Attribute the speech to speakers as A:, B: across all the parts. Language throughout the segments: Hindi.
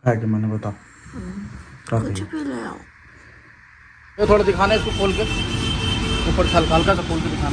A: कि मैंने बता
B: कुछ भी ले आओ।
A: ये थोड़ा दिखाना है इसको खोल के, ऊपर हल्का सा खोल के दिखाना।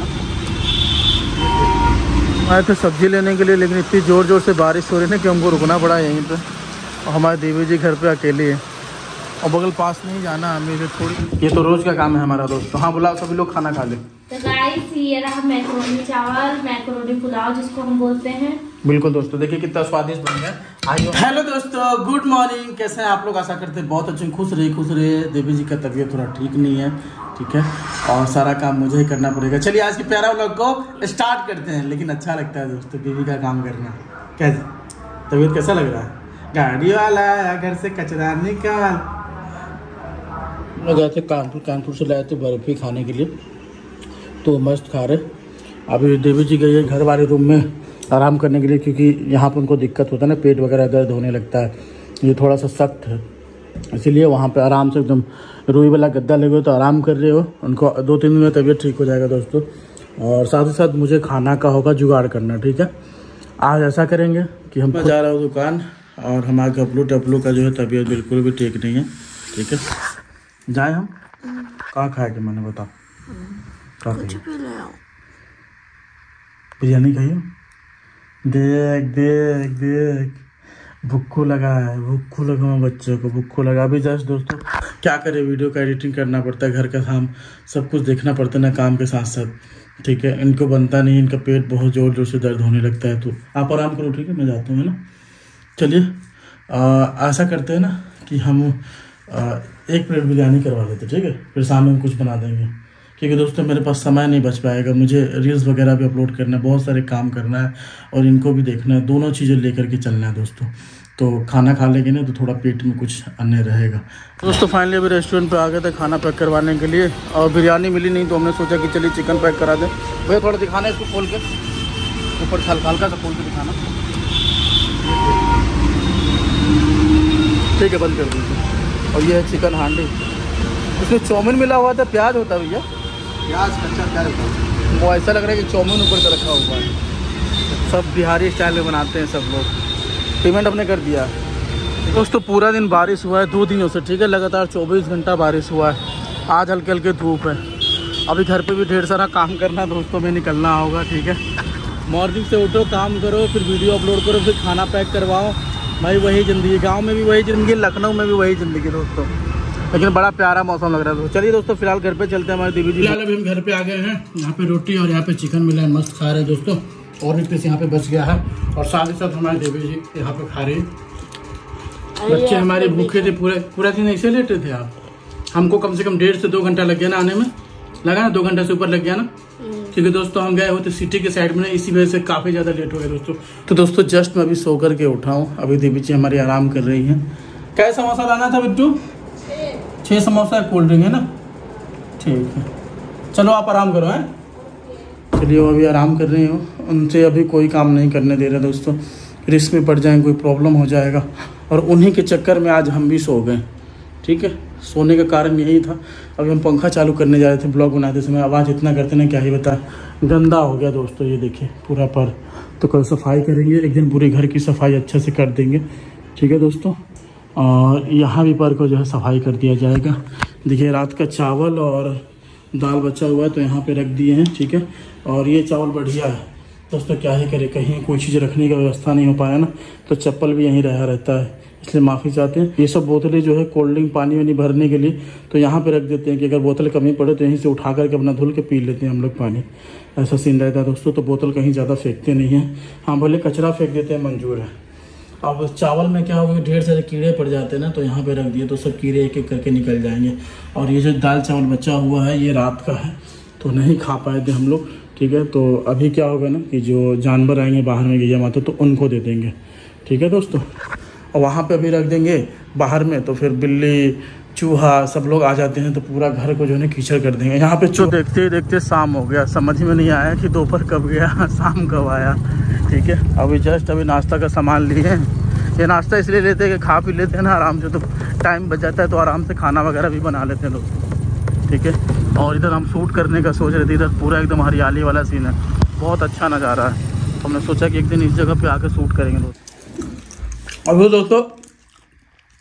A: आए थे सब्जी लेने के लिए, लेकिन इतनी ज़ोर ज़ोर से बारिश हो रही है कि हमको रुकना पड़ा यहीं पे। और हमारे देवी जी घर पे अकेले है और बगल पास नहीं जाना हमें से थोड़ी। ये तो रोज़ का काम है हमारा दोस्त। तो हाँ बुलाओ सभी लोग खाना खा ले।
B: तो गाइस ये रहा मैक्रोनी चावल, मैक्रोनी पुलाव जिसको हम बोलते हैं।
A: बिल्कुल दोस्तों, देखिए कितना स्वादिष्ट बन गया। आइए। हेलो दोस्तों, गुड मॉर्निंग। कैसे हैं आप लोग? आशा करते हैं बहुत अच्छे, खुश रहिए। देवी जी का तबीयत थोड़ा ठीक नहीं है, ठीक है, और सारा काम मुझे ही करना पड़ेगा। चलिए आज की प्यारा व्लॉग को स्टार्ट करते हैं। लेकिन अच्छा लगता है दोस्तों देवी का काम करना। कैसे तबीयत कैसा लग रहा है? गाड़ी वाला आया घर से कचरा निकाल। गए थे कानपुर से लाए थे बर्फी खाने के लिए, तो मस्त खा रहे। अभी देवी जी गई है घर वाले रूम में आराम करने के लिए, क्योंकि यहाँ पर उनको दिक्कत होता है ना, पेट वगैरह दर्द होने लगता है। ये थोड़ा सा सख्त है, इसीलिए वहाँ पे आराम से एकदम रुई वाला गद्दा लगे हो तो आराम कर रहे हो। उनको 2-3 दिन में तबीयत ठीक हो जाएगा दोस्तों। और साथ ही साथ मुझे खाना का होगा जुगाड़ करना, ठीक है। आज ऐसा करेंगे कि हम जा रहा हूँ दुकान, और हमारे टपलू का जो है तबीयत बिल्कुल भी ठीक नहीं है, ठीक है। जाए हम कहाँ खाएंगे? मैंने बता
B: कुछ भी ले आओ।
A: बिरयानी खाइए। देख भुक्खू लगा है, भुक्खू लगा बच्चों को, भुक्खू लगा। अभी जस्ट दोस्तों क्या करें, वीडियो का एडिटिंग करना पड़ता है, घर का काम सब कुछ देखना पड़ता है ना काम के साथ साथ, ठीक है। इनको बनता नहीं, इनका पेट बहुत ज़ोर ज़ोर से दर्द होने लगता है। तो आप आराम करो, ठीक है, मैं जाता हूँ, है ना। चलिए ऐसा करते हैं ना कि हम 1 प्लेट बिरयानी करवा लेते, ठीक है, फिर शाम में कुछ बना देंगे। क्योंकि दोस्तों मेरे पास समय नहीं बच पाएगा, मुझे रील्स वगैरह भी अपलोड करना है, बहुत सारे काम करना है और इनको भी देखना है, दोनों चीज़ें लेकर के चलना है दोस्तों। तो खाना खा लेंगे ना तो थोड़ा पेट में कुछ अन्य रहेगा। दोस्तों फाइनली अभी रेस्टोरेंट पे आ गए थे खाना पैक करवाने के लिए, और बिरयानी मिली नहीं तो हमने सोचा कि चलिए चिकन पैक करा दें। भैया थोड़ा दिखाना है इसको खोल के, ऊपर हल्का सा खोल के दिखाना। ठीक है, बंद कर दीजिए। और ये है चिकन हांडी, उसमें चाउमीन मिला हुआ था, प्याज होता है भैया,
C: प्याज कच्चा प्याज होता है।
A: वो ऐसा लग रहा है कि चाउमीन ऊपर से रखा हुआ है। सब बिहारी स्टाइल में बनाते हैं सब लोग। पेमेंट हमने कर दिया। दोस्तों पूरा दिन बारिश हुआ है 2 दिनों से, ठीक है, लगातार 24 घंटा बारिश हुआ है। आज हल्के हल्के धूप है। अभी घर पे भी ढेर सारा काम करना है दोस्तों, में निकलना होगा, ठीक है। मॉर्निंग से उठो, काम करो, फिर वीडियो अपलोड करो, फिर खाना पैक करवाओ। भाई वही ज़िंदगी, गांव में भी वही ज़िंदगी, लखनऊ में भी वही ज़िंदगी दोस्तों। लेकिन बड़ा प्यारा मौसम लग रहा है। तो चलिए दोस्तों फिलहाल घर पे चलते हैं हमारे देवी जी। फिलहाल अभी हम घर पे आ गए हैं। यहाँ पे रोटी और यहाँ पे चिकन मिला है, मस्त खा रहे हैं दोस्तों। और भी पीस यहाँ पे बच गया है, और साथ ही साथ हमारे देवी जी यहाँ पे खा रहे हैं। बच्चे हमारे भूखे थे, पूरा दिन ऐसे लेटे थे आप। हमको कम से कम 1.5 से 2 घंटा लग गया ना आने में, लगा ना 2 घंटे से ऊपर लग गया ना, क्योंकि दोस्तों हम गए होते सिटी के साइड में, इसी वजह से काफ़ी ज़्यादा लेट हो गया दोस्तों। तो दोस्तों जस्ट मैं अभी सो करके उठा हूँ, अभी देवी जी हमारी आराम कर रही हैं। क्या समोसा लाना था बिट्टू? 6 समोसा, कोल्ड ड्रिंक है ना, ठीक है। चलो आप आराम करो, हैं। चलिए वो अभी आराम कर रही हो, उनसे अभी कोई काम नहीं करने दे रहे दोस्तों, रिस्क में पड़ जाएंगे, कोई प्रॉब्लम हो जाएगा। और उन्हीं के चक्कर में आज हम भी सो गए, ठीक है। सोने का कारण यही था। अभी हम पंखा चालू करने जा रहे थे, ब्लॉग बनाते समय आवाज़ इतना करते ना क्या ही बता, गंदा हो गया दोस्तों। ये देखिए पूरा पर, तो कल सफाई करेंगे, एक दिन पूरे घर की सफाई अच्छे से कर देंगे, ठीक है दोस्तों। और यहाँ भी पर को जो है सफाई कर दिया जाएगा। देखिए रात का चावल और दाल बचा हुआ है तो यहाँ पे रख दिए हैं, ठीक है। और ये चावल बढ़िया है दोस्तों, क्या ही करे, कहीं कोई चीज़ रखने का व्यवस्था नहीं हो पाया ना, तो चप्पल भी यहीं रहा रहता है, इसलिए माफ़ी चाहते हैं। ये सब बोतलें जो है कोल्ड ड्रिंक पानी वानी भरने के लिए तो यहाँ पे रख देते हैं कि अगर बोतल कमी पड़े तो यहीं से उठा करके अपना धुल के पी लेते हैं हम लोग पानी, ऐसा सीन रहता है दोस्तों। तो बोतल कहीं ज़्यादा फेंकते नहीं हैं, हाँ भले कचरा फेंक देते हैं, मंजूर है। अब चावल में क्या होगा, ढेर सारे कीड़े पड़ जाते हैं ना, तो यहाँ पे रख दिए तो सब कीड़े एक एक करके निकल जाएंगे। और ये जो दाल चावल बचा हुआ है ये रात का है, तो नहीं खा पाए थे हम लोग, ठीक है। तो अभी क्या होगा ना कि जो जानवर आएंगे बाहर में गैया माता, तो उनको दे देंगे, ठीक है दोस्तों। और वहाँ पे अभी रख देंगे बाहर में, तो फिर बिल्ली चूहा सब लोग आ जाते हैं तो पूरा घर को जो है कीचड़ कर देंगे। यहाँ पे जो देखते ही देखते शाम हो गया, समझ में नहीं आया कि दोपहर कब गया शाम कब आया, ठीक है। अभी जस्ट अभी नाश्ता का सामान लिए हैं। ये नाश्ता इसलिए लेते हैं कि खा पी लेते हैं ना आराम से, तो टाइम बच जाता है, तो आराम से खाना वगैरह भी बना लेते हैं लोग, ठीक है। और इधर हम शूट करने का सोच रहे थे, इधर पूरा एकदम हरियाली वाला सीन है, बहुत अच्छा नज़ारा है। तो हमने सोचा कि एक दिन इस जगह पे आके शूट करेंगे दोस्तों। अभी दोस्तों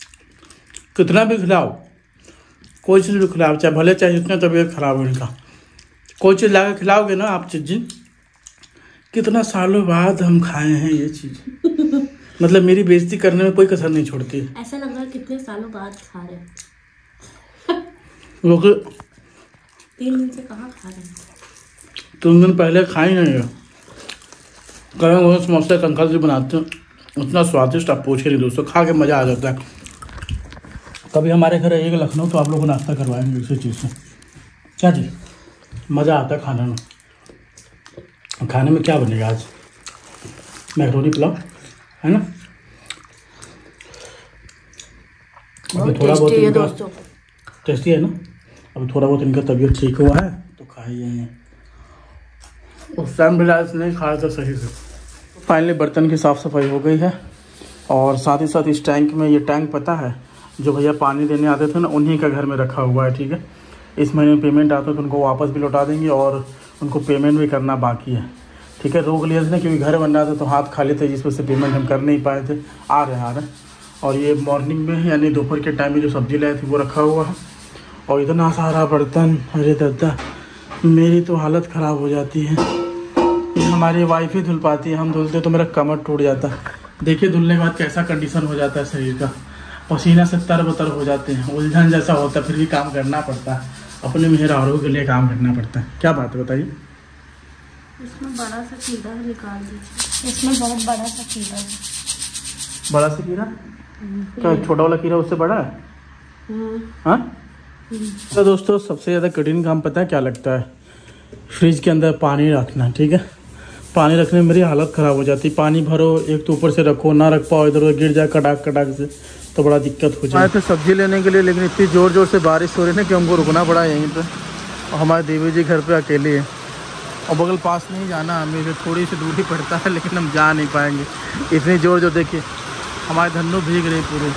A: कितना भी खिलाओ, कोई चीज़ भी खिलाओ, चाहे भले चाहे जितना तबीयत खराब हो इनका, कोई चीज़ ला के खिलाओगे ना आप चीज़, कितना सालों बाद हम खाए हैं ये चीज़। मतलब मेरी बेइज्जती करने में कोई कसर नहीं छोड़ती।
B: ऐसा लग रहा है कितने सालों बाद खा रहे हैं।
A: लोग
B: 3 दिन से कहाँ खा रहे हैं?
A: 3 दिन पहले खाई नहीं है। कहीं वो समोसा कंकल जी बनाते हैं, उतना स्वादिष्ट आप पूछे नहीं दोस्तों, खा के मज़ा आ जाता है। कभी हमारे घर आइएगा लखनऊ तो आप लोग को नाश्ता करवाएंगे इसी चीज़ से। क्या जी मज़ा आता है खाने में। खाने में क्या बनेगा आज? मैकरोनी पुलाव है ना। अभी थोड़ा बहुत इनका टेस्टी है ना। अभी थोड़ा बहुत इनका तबीयत ठीक हुआ है तो खाइए हैं। उस टाइम भी नहीं खाया था सही से। फाइनली बर्तन की साफ़ सफाई हो गई है और साथ ही साथ इस टैंक में, ये टैंक पता है जो भैया पानी देने आते थे ना, उन्हीं का घर में रखा हुआ है। ठीक है, इस महीने में पेमेंट आता है तो उनको वापस भी लौटा देंगे और उनको पेमेंट भी करना बाकी है। ठीक है, रोक लिया था ना क्योंकि घर बन रहा था तो हाथ खाली थे, जिस वजह से पेमेंट हम कर नहीं पाए थे। आ रहे और ये मॉर्निंग में यानी दोपहर के टाइम में जो सब्ज़ी लाए थे वो रखा हुआ है। और इतना सारा बर्तन, अरे दादा मेरी तो हालत ख़राब हो जाती है। ये हमारी वाइफ ही धुल पाती है, हम धुलते तो मेरा कमर टूट जाता। देखिए धुलने के बाद कैसा कंडीशन हो जाता है शरीर का, पसीना से तर-बतर हो जाते हैं, उलझन जैसा होता है, फिर भी काम करना पड़ता है, अपने मेहरारों के लिए काम करना पड़ता है। क्या बात है बताइए।
B: इसमें बड़ा सा कीड़ा निकाल दीजिए। इसमें बहुत बड़ा सा कीड़ा है।
A: बड़ा सा कीड़ा? क्या छोटा वाला कीड़ा उससे बड़ा है? हाँ तो दोस्तों सबसे ज़्यादा कठिन काम पता है क्या लगता है? फ्रिज के अंदर पानी रखना। ठीक है, पानी रखने में मेरी हालत ख़राब हो जाती है। पानी भरो, एक तो ऊपर से रखो, ना रख पाओ, इधर उधर गिर जाए कटाक से तो बड़ा दिक्कत हो जाए। आए थे सब्जी लेने के लिए लेकिन इतनी ज़ोर ज़ोर से बारिश हो रही है ना कि हमको रुकना पड़ा यहीं पे। और हमारे देवी जी घर पे अकेले हैं और बगल पास नहीं जाना, हमें थोड़ी सी दूरी पड़ता है लेकिन हम जा नहीं पाएंगे, इतनी ज़ोर जो देखिए हमारे धन्नू भीग रहे पूरे।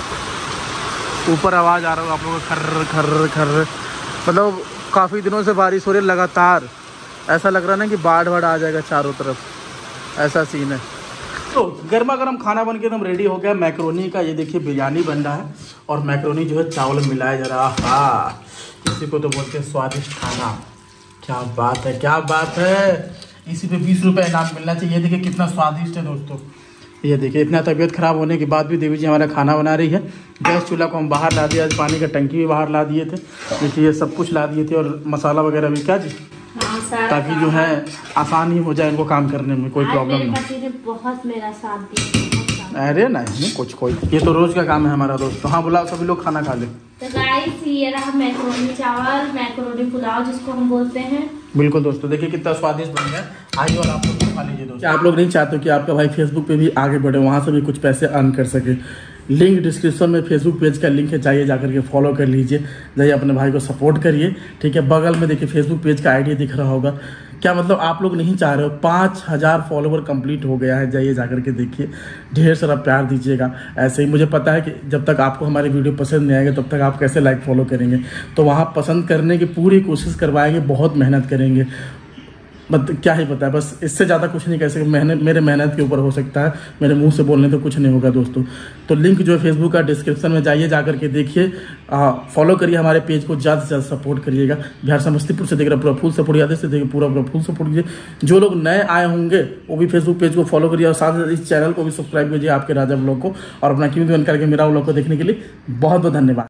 A: ऊपर आवाज़ आ रहा होगा आप लोगों का, खर्र खर्र खर्र। मतलब काफ़ी दिनों से बारिश हो रही है लगातार, ऐसा लग रहा है ना कि बाढ़ आ जाएगा चारों तरफ, ऐसा सीन है। तो गर्मा गर्म खाना बन के एकदम रेडी हो गया मैक्रोनी का। ये देखिए बिरयानी बन रहा है और मैक्रोनी जो है चावल मिलाया जा रहा है। हाँ, इसी को तो बोलते हैं स्वादिष्ट खाना। क्या बात है, क्या बात है। इसी पे 20 रुपये इनाम मिलना चाहिए। ये देखिए कितना स्वादिष्ट है दोस्तों। ये देखिए इतना तबीयत खराब होने के बाद भी देवी जी हमारा खाना बना रही है। गैस चूल्हा को हम बाहर ला दिया, पानी का टंकी भी बाहर ला दिए थे। देखिए ये सब कुछ ला दिए थे और मसाला वगैरह भी। क्या जी, ताकि जो है आसानी हो जाए इनको काम करने में, कोई प्रॉब्लम नहीं।
B: बहुत मेरा साथ दिया।
A: अरे नहीं कुछ कोई, ये तो रोज का काम है हमारा दोस्तों। हाँ बुलाओ, सभी लोग खाना खा ले।
B: तो गाइस ये रहा मैक्रोनी चावल, मैक्रोनी पुलाव जिसको हम बोलते हैं।
A: बिल्कुल दोस्तों, देखिए कितना स्वादिष्ट बन गया। आइए और आप लोग खा लीजिए दोस्तों। आप लोग नहीं चाहते कि आपका भाई फेसबुक पे भी आगे बढ़े, वहाँ से भी कुछ पैसे अर्न कर सके? लिंक डिस्क्रिप्शन में फेसबुक पेज का लिंक है, जाइए जाकर के फॉलो कर लीजिए, जाइए अपने भाई को सपोर्ट करिए। ठीक है, बगल में देखिए फेसबुक पेज का आईडी दिख रहा होगा। क्या मतलब आप लोग नहीं चाह रहे हो? 5000 फॉलोवर कंप्लीट हो गया है, जाइए जाकर के देखिए, ढेर सारा प्यार दीजिएगा। ऐसे ही मुझे पता है कि जब तक आपको हमारी वीडियो पसंद नहीं आएगी तब तक आप कैसे लाइक फॉलो करेंगे, तो वहाँ पसंद करने की पूरी कोशिश करवाएंगे, बहुत मेहनत करेंगे। मतलब क्या ही पता है, बस इससे ज़्यादा कुछ नहीं कह सकते। मेरे मेहनत के ऊपर हो सकता है, मेरे मुंह से बोलने तो कुछ नहीं होगा दोस्तों। तो लिंक जो है फेसबुक का डिस्क्रिप्शन में, जाइए जाकर के देखिए, फॉलो करिए हमारे पेज को, ज़्यादा से ज़्यादा सपोर्ट करिएगा। बिहार समस्तीपुर से देख रहे पूरा फुल सपोर्ट, याद से देखिए पूरा फुल सपोर्ट कीजिए। जो लोग नए आए होंगे वो भी फेसबुक पेज को फॉलो करिए और साथ ही इस चैनल को भी सब्सक्राइब कीजिए आपके राजा ब्लॉग को। और अपना कीमती जानकारी के मेरा ब्लॉग को देखने के लिए बहुत बहुत धन्यवाद।